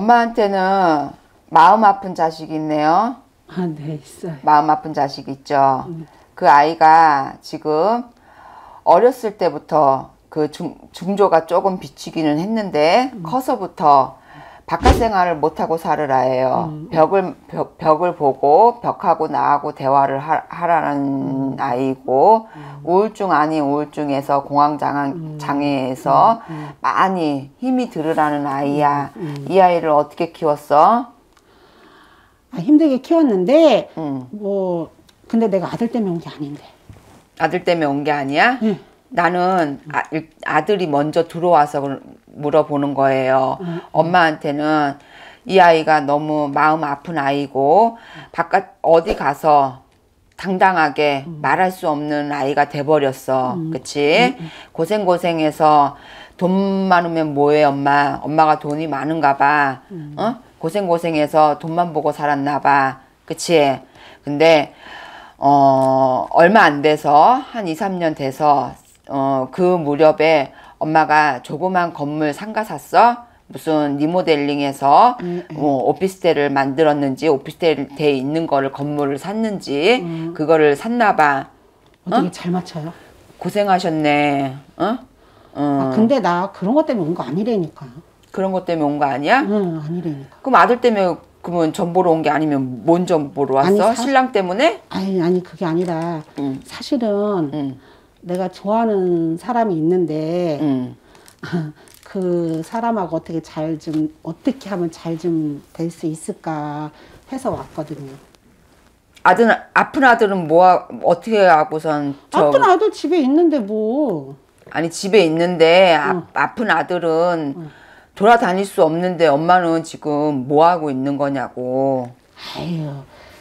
엄마한테는 마음 아픈 자식이 있네요. 아, 네, 있어요. 마음 아픈 자식 있죠. 그 아이가 지금 어렸을 때부터 그 중조가 조금 비치기는 했는데 커서부터 바깥 생활을 못하고 살을 아예요. 벽을 보고 벽하고 나하고 대화를 하라는 아이고 우울증 아닌 우울증에서 공황장애에서 많이 힘이 들으라는 아이야. 이 아이를 어떻게 키웠어? 아, 힘들게 키웠는데 뭐 근데 내가 아들 때문에 온 게 아닌데. 아들 때문에 온 게 아니야? 나는 아들이 먼저 들어와서 물어보는 거예요. 엄마한테는 이 아이가 너무 마음 아픈 아이고 바깥 어디 가서 당당하게 말할 수 없는 아이가 돼버렸어. 그치? 고생해서 돈 많으면 뭐해 엄마? 엄마가 돈이 많은가 봐. 어? 고생해서 돈만 보고 살았나 봐. 그치? 근데 얼마 안 돼서 한 2, 3년 돼서 그 무렵에 엄마가 조그만 건물 상가 샀어? 무슨 리모델링해서 오피스텔을 만들었는지 오피스텔에 있는 거를 건물을 샀는지 그거를 샀나 봐. 어떻게 잘 맞춰요? 고생하셨네. 어? 아, 근데 나 그런 것 때문에 온 거 아니라니까. 그런 것 때문에 온 거 아니야? 응, 아니라니까. 그럼 아들 때문에 그러면 전 보러 온 게 아니면 뭔 전 보러 왔어? 아니, 신랑 때문에? 아니 그게 아니라 사실은 내가 좋아하는 사람이 있는데 그 사람하고 어떻게 어떻게 하면 잘 좀 될 수 있을까 해서 왔거든요. 아픈 아들은 어떻게 하고선 아픈 아들 집에 있는데 뭐. 아니 집에 있는데 아픈 아들은 돌아다닐 수 없는데 엄마는 지금 뭐 하고 있는 거냐고. 아유,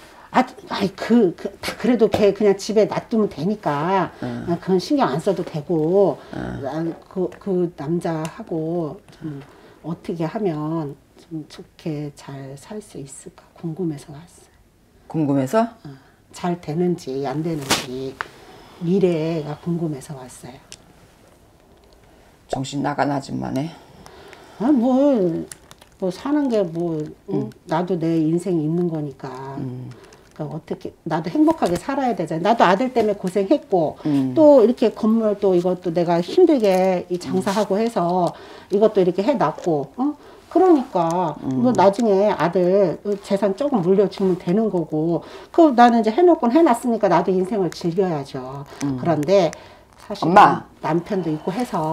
그래도 걔 그냥 집에 놔두면 되니까 그건 신경 안 써도 되고 그 남자하고 좀 어떻게 하면 좀 좋게 잘 살 수 있을까 궁금해서 왔어요. 궁금해서? 잘 되는지 안 되는지 미래가 궁금해서 왔어요. 정신 나간 아줌마네. 아, 뭐 사는 게 나도 내 인생이 있는 거니까. 그러니까 어떻게 나도 행복하게 살아야 되잖아. 나도 아들 때문에 고생했고 또 이렇게 건물 또 이것도 내가 힘들게 이 장사하고 해서 이것도 이렇게 해놨고 그러니까 뭐 나중에 아들 재산 조금 물려주면 되는 거고 그 나는 이제 해놓고 해놨으니까 나도 인생을 즐겨야죠. 그런데 사실 엄마 남편도 있고 해서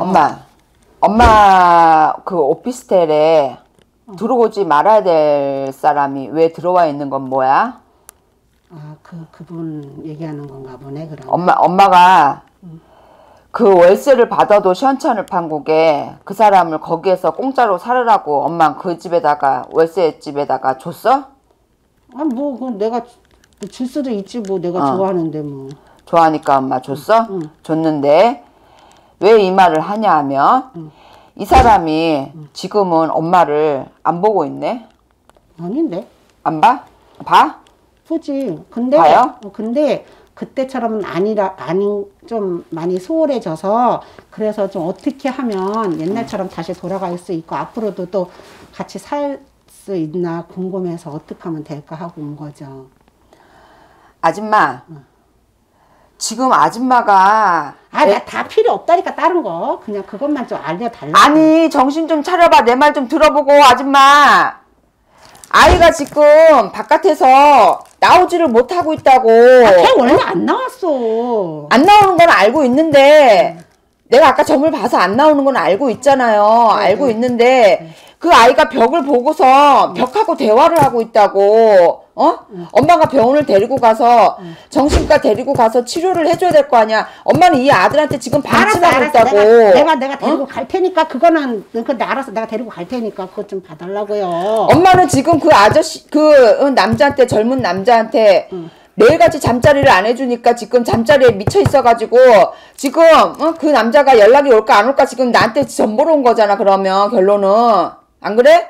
엄마 그 오피스텔에 들어오지 말아야 될 사람이 왜 들어와 있는 건 뭐야? 아, 그분 얘기하는 건가 보네, 그럼. 엄마가 그 월세를 받아도 시원찮을 판국에 그 사람을 거기에서 공짜로 살으라고 엄마 그 집에다가 월세 집에다가 줬어? 아, 뭐, 그 내가 줄 수도 있지, 뭐, 내가 좋아하는데, 뭐. 좋아하니까 엄마 줬어? 줬는데 왜 이 말을 하냐 하면 이 사람이 지금은 엄마를 안 보고 있네? 아닌데? 안 봐? 봐? 보지. 근데, 봐요? 근데, 그때처럼은 좀 많이 소홀해져서, 그래서 좀 어떻게 하면 옛날처럼 다시 돌아갈 수 있고, 앞으로도 또 같이 살 수 있나 궁금해서 어떻게 하면 될까 하고 온 거죠. 아줌마, 지금 아줌마가 나 다 필요 없다니까 다른 거 그냥 그것만 좀 알려달라. 아니 정신 좀 차려봐. 내 말 좀 들어보고. 아줌마 아이가 지금 바깥에서 나오지를 못하고 있다고. 걔 원래 안 나왔어. 안 나오는 건 알고 있는데 내가 아까 점을 봐서 안 나오는 건 알고 있잖아요. 알고 있는데 그 아이가 벽을 보고서 벽하고 대화를 하고 있다고. 엄마가 병원을 데리고 가서 정신과 데리고 가서 치료를 해줘야 될 거 아니야. 엄마는 이 아들한테 지금 반증하고 있다고. 내가 데리고 갈 테니까 그거는 근데 알아서 내가 데리고 갈 테니까 그것 좀 봐달라고요. 엄마는 지금 그 아저씨 남자한테 젊은 남자한테 매일같이 잠자리를 안 해주니까 지금 잠자리에 미쳐 있어가지고 지금 그 남자가 연락이 올까 안 올까 지금 나한테 전보러 온 거잖아. 그러면 결론은 안 그래?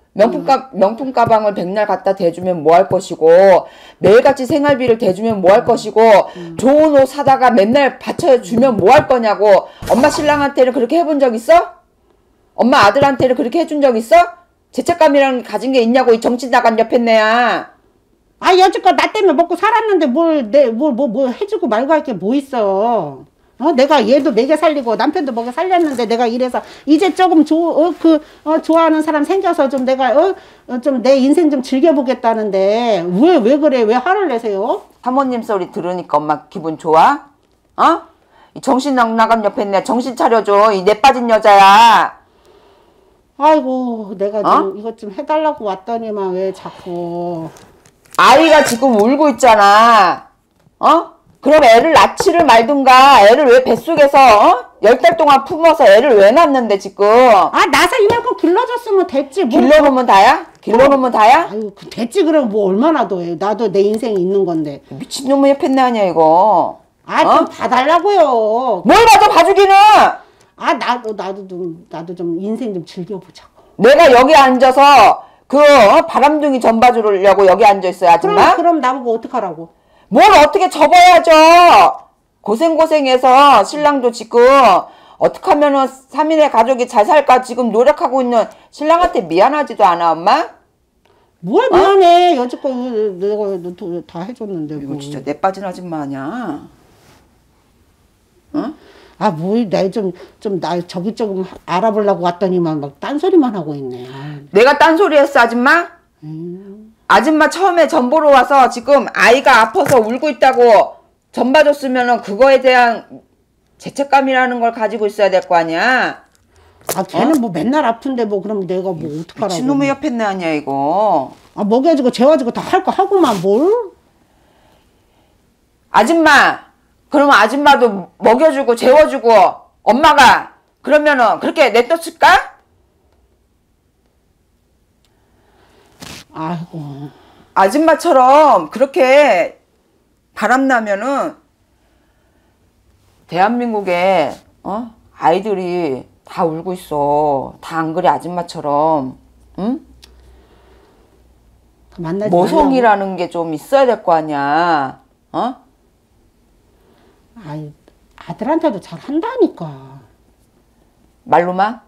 명품 가방을 백날 갖다 대주면 뭐 할 것이고 매일같이 생활비를 대주면 뭐 할 것이고 좋은 옷 사다가 맨날 받쳐주면 뭐 할 거냐고. 엄마 신랑한테는 그렇게 해본 적 있어? 엄마 아들한테는 그렇게 해준 적 있어? 죄책감이라는 게 가진 게 있냐고, 이 정신 나간 옆에 내야. 아, 여지껏 나 때문에 먹고 살았는데 뭘 해주고 말고 할 게 뭐 있어. 내가 얘도 먹여 살리고 남편도 먹여 살렸는데 내가 이래서 이제 조금 좋아하는 사람 생겨서 좀 내가 좀 내 인생 좀 즐겨보겠다는데 왜 그래? 왜 화를 내세요? 사모님 소리 들으니까 엄마 기분 좋아? 이 정신 나간 옆에 내 정신 차려줘. 이 내 빠진 여자야. 아이고, 내가 좀 이것 좀 해달라고 왔더니만 왜 자꾸. 아이가 지금 울고 있잖아. 그럼 애를 낳지를 말든가. 애를 왜 뱃속에서 10달 동안 품어서 애를 왜 낳는데 지금. 나서 이만큼 길러줬으면 됐지. 길러놓으면 다야? 길러놓으면 다야? 아유, 됐지. 그럼 뭐 얼마나 더 해. 나도 내 인생이 있는 건데. 미친놈의 옆에 내 아니야 이거. 좀 봐달라고요. 뭘 봐도 봐주기는. 나도 좀 인생 좀 즐겨보자고. 내가 여기 앉아서 바람둥이 전봐주려고 여기 앉아있어요 아줌마? 그럼 나보고 어떡하라고. 뭘 어떻게 접어야죠. 고생해서 신랑도 지금 어떻게 하면은 3인의 가족이 잘 살까 지금 노력하고 있는 신랑한테 미안하지도 않아 엄마? 뭘 미안해. 여지껏 내가 다 해줬는데. 이거 진짜 내 빠진 아줌마 아니야? 나 저기 조금 알아보려고 왔더니만 막 딴소리만 하고 있네. 내가 딴소리 했어 아줌마? 아줌마 처음에 전 보러 와서 지금 아이가 아파서 울고 있다고 전 봐줬으면은 그거에 대한 죄책감이라는 걸 가지고 있어야 될 거 아니야? 걔는 뭐 맨날 아픈데 뭐 그럼 내가 뭐 어떡하라고. 미친놈의 옆에 내 아니야 이거. 먹여주고 재워주고 다 할 거 하고만 뭘? 아줌마 그러면 아줌마도 먹여주고 재워주고 엄마가 그러면은 그렇게 냅뒀을까? 아이고. 아줌마처럼 그렇게 바람나면은 대한민국에 아이들이 다 울고 있어. 다 안 그래 아줌마처럼. 응? 모성이라는 게 좀 있어야 될 거 아니야. 아들한테도 잘 한다니까. 말로만?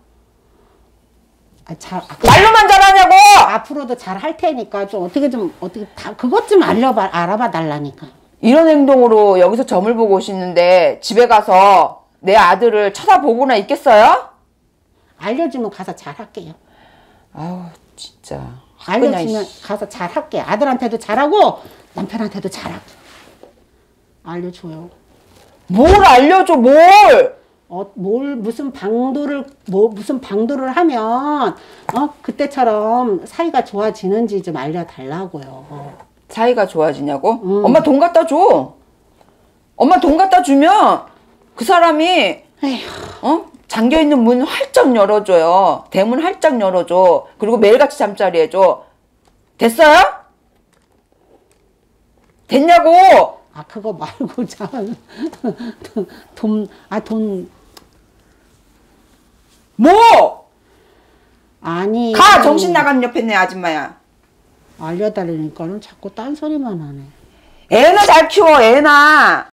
말로만 잘하냐고! 앞으로도 잘 할 테니까 어떻게 그것 좀 알아봐 달라니까. 이런 행동으로 여기서 점을 보고 오시는데 집에 가서 내 아들을 쳐다보고나 있겠어요? 알려주면 가서 잘 할게요. 아우 진짜. 알려주면 가서 잘 할게. 아들한테도 잘하고 남편한테도 잘하고. 알려줘요. 뭘 알려줘 뭘? 무슨 방도를 하면 그때처럼 사이가 좋아지는지 좀 알려달라고요. 사이가 좋아지냐고? 엄마 돈 갖다 줘. 엄마 돈 갖다 주면 그 사람이 잠겨있는 문 활짝 열어줘요. 대문 활짝 열어줘. 그리고 매일같이 잠자리 해줘. 됐어요? 됐냐고? 그거 말고 돈 뭐? 아니. 가! 정신 나간 옆에 내 아줌마야. 알려달라니까는 자꾸 딴소리만 하네. 애나 잘 키워 애나.